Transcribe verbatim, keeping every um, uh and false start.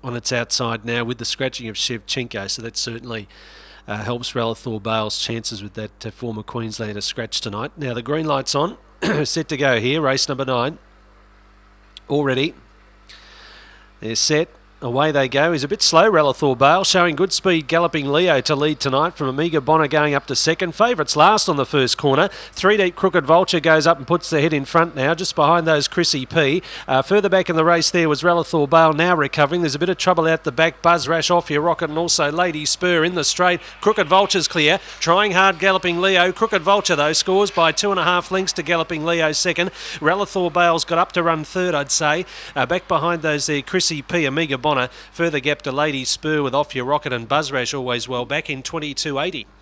on its outside now with the scratching of Shevchenko, so that certainly uh, helps Ralathor Bale's chances with that uh, former Queenslander scratch tonight. Now the green light's on, set to go here, race number nine. Already, they're set. Away they go. He's a bit slow, Ralathor Bale, showing good speed. Galloping Leo to lead tonight from Amiga Bonner going up to second. Favourites last on the first corner. Three deep Crooked Vulture goes up and puts the head in front now, just behind those Chrissy P. Uh, further back in the race there was Ralathor Bale, now recovering. There's a bit of trouble out the back. Buzz Rash off your rocket, and also Lady Spur in the straight. Crooked Vulture's clear. Trying hard, Galloping Leo. Crooked Vulture, though, scores by two and a half lengths to Galloping Leo second. Ralathor Bale's got up to run third, I'd say. Uh, back behind those there, Chrissy P, Amiga Bonner. Further gap to Lady Spur with Off Your Rocket and Buzz Rash always well back in twenty-two eighty.